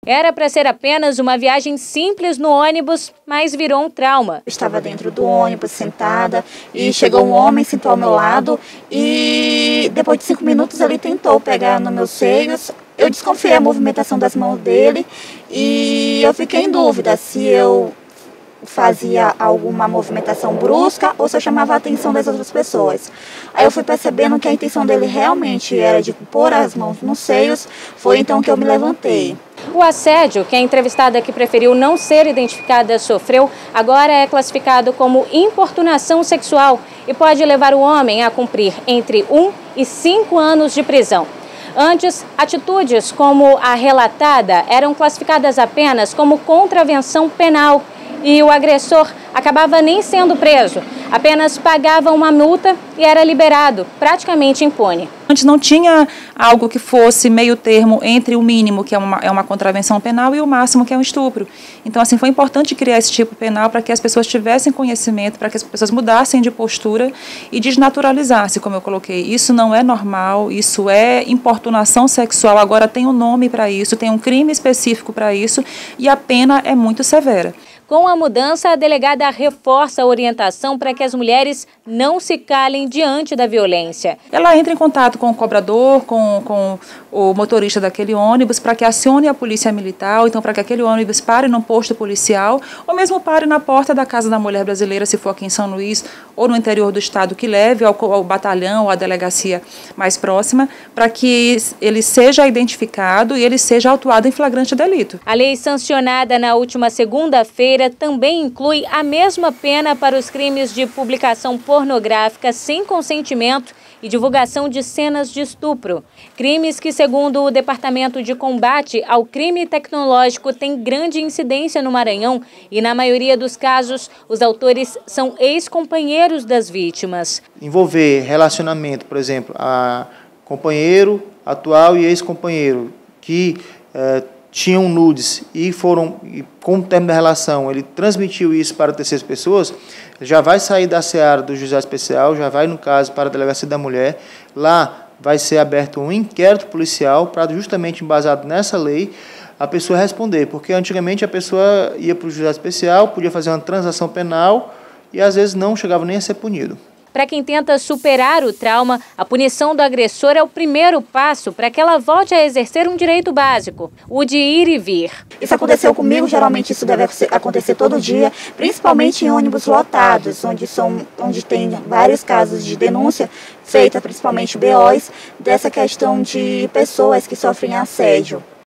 Era para ser apenas uma viagem simples no ônibus, mas virou um trauma. Eu estava dentro do ônibus, sentada, e chegou um homem, sentou ao meu lado e depois de 5 minutos ele tentou pegar nos meus seios. Eu desconfiei a movimentação das mãos dele e eu fiquei em dúvida se eu fazia alguma movimentação brusca ou se eu chamava a atenção das outras pessoas. Aí eu fui percebendo que a intenção dele realmente era de pôr as mãos nos seios, foi então que eu me levantei. O assédio, que a entrevistada que preferiu não ser identificada sofreu, agora é classificado como importunação sexual e pode levar o homem a cumprir entre 1 e 5 anos de prisão. Antes, atitudes como a relatada eram classificadas apenas como contravenção penal e o agressor acabava nem sendo preso, apenas pagava uma multa e era liberado, praticamente impune. Antes não tinha algo que fosse meio termo entre o mínimo, que é uma contravenção penal, e o máximo, que é um estupro. Então, assim, foi importante criar esse tipo penal para que as pessoas tivessem conhecimento, para que as pessoas mudassem de postura e desnaturalizassem, como eu coloquei. Isso não é normal, isso é importunação sexual, agora tem um nome para isso, tem um crime específico para isso e a pena é muito severa. Com a mudança, a delegada reforça a orientação para que as mulheres não se calem diante da violência. Ela entra em contato com o cobrador, com o motorista daquele ônibus, para que acione a polícia militar, ou então para que aquele ônibus pare num posto policial, ou mesmo pare na porta da Casa da Mulher Brasileira, se for aqui em São Luís, ou no interior do estado, que leve ao batalhão ou à delegacia mais próxima, para que ele seja identificado e ele seja autuado em flagrante delito. A lei sancionada na última segunda-feira também inclui a mesma pena para os crimes de publicação pornográfica sem consentimento e divulgação de cenas de estupro. Crimes que, segundo o Departamento de Combate ao Crime Tecnológico, têm grande incidência no Maranhão e, na maioria dos casos, os autores são ex-companheiros das vítimas. Envolver relacionamento, por exemplo, a companheiro atual e ex-companheiro que tinham nudes e com o término da relação, ele transmitiu isso para terceiras pessoas, já vai sair da seara do juizado especial, já vai, no caso, para a delegacia da mulher. Lá vai ser aberto um inquérito policial para, justamente embasado nessa lei, a pessoa responder, porque antigamente a pessoa ia para o juizado especial, podia fazer uma transação penal e às vezes não chegava nem a ser punido. Para quem tenta superar o trauma, a punição do agressor é o primeiro passo para que ela volte a exercer um direito básico, o de ir e vir. Isso aconteceu comigo, geralmente isso deve acontecer todo dia, principalmente em ônibus lotados, onde tem vários casos de denúncia feita, principalmente BOs, dessa questão de pessoas que sofrem assédio.